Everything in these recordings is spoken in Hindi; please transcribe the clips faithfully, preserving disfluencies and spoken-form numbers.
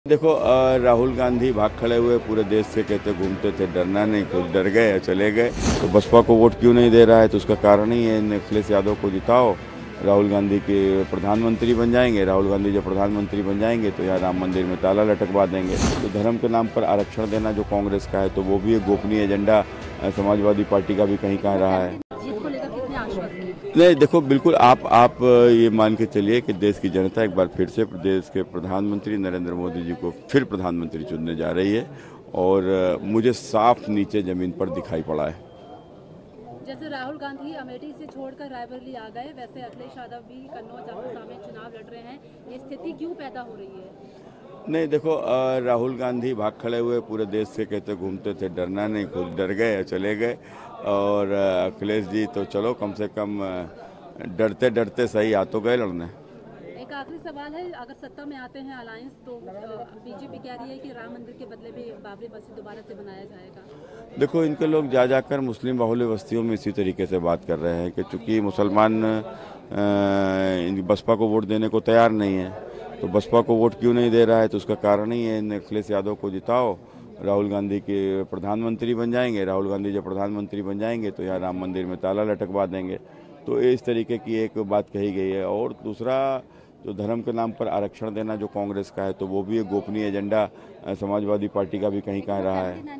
देखो अ, राहुल गांधी भाग खड़े हुए पूरे देश से कहते घूमते थे, डरना नहीं, कुछ डर गए चले गए। तो बसपा को वोट क्यों नहीं दे रहा है, तो उसका कारण ही है इन अखिलेश यादव को जिताओ, राहुल गांधी के प्रधानमंत्री बन जाएंगे। राहुल गांधी जब प्रधानमंत्री बन जाएंगे तो यहाँ राम मंदिर में ताला लटकवा देंगे। तो धर्म के नाम पर आरक्षण देना जो कांग्रेस का है, तो वो भी एक गोपनीय एजेंडा समाजवादी पार्टी का भी कहीं कहाँ रहा है। जीत को लेकर कितने आश्वस्त हैं? नहीं, देखो बिल्कुल आप आप ये मान के चलिए कि देश की जनता एक बार फिर से प्रदेश के प्रधानमंत्री नरेंद्र मोदी जी को फिर प्रधानमंत्री चुनने जा रही है और मुझे साफ नीचे जमीन पर दिखाई पड़ा है। जैसे राहुल गांधी अमेठी से छोड़कर रायबरेली आ गए, वैसे अखिलेश यादव भी कन्नौज अमरोहा में चुनाव लड़ रहे हैं। ये स्थिति क्यों पैदा हो रही है? नहीं, देखो अ, राहुल गांधी भाग खड़े हुए पूरे देश से कहते घूमते थे, डरना नहीं, कुछ डर गए चले गए। और अखिलेश जी तो चलो कम से कम डरते डरते सही आ तो गए लड़ने। एक आखिरी सवाल है, अगर सत्ता में आते हैं अलायंस, तो बीजेपी कह रही है कि राम मंदिर के बदले भी बाबरी मस्जिद दोबारा से बनाया जाएगा। देखो इनके लोग जा जाकर मुस्लिम बाहुल्य बस्तियों में इसी तरीके से बात कर रहे हैं कि चूंकि मुसलमान बसपा को वोट देने को तैयार नहीं है, तो बसपा को वोट क्यों नहीं दे रहा है, तो उसका कारण ही है इन अखिलेश यादव को जिताओ, राहुल गांधी के प्रधानमंत्री बन जाएंगे। राहुल गांधी जब प्रधानमंत्री बन जाएंगे तो यहाँ राम मंदिर में ताला लटकवा देंगे। तो इस तरीके की एक बात कही गई है। और दूसरा, जो धर्म के नाम पर आरक्षण देना जो कांग्रेस का है, तो वो भी एक गोपनीय एजेंडा समाजवादी पार्टी का भी कहीं कहाँ रहा है।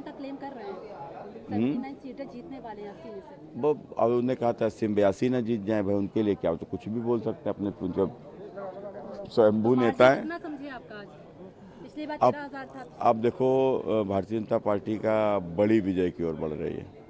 सीटें जीतने वाले हैं अस्सी में से। वो अब उन्होंने कहा था अस्सी बयासी न जीत जाए भाई, उनके लिए क्या, तो कुछ भी बोल सकते हैं, अपने मतलब स्वयंभू नेता है। कितना समझे आपका आज? पिछली बार अब तेरह हजार था। अब देखो भारतीय जनता पार्टी का बड़ी विजय की ओर बढ़ रही है।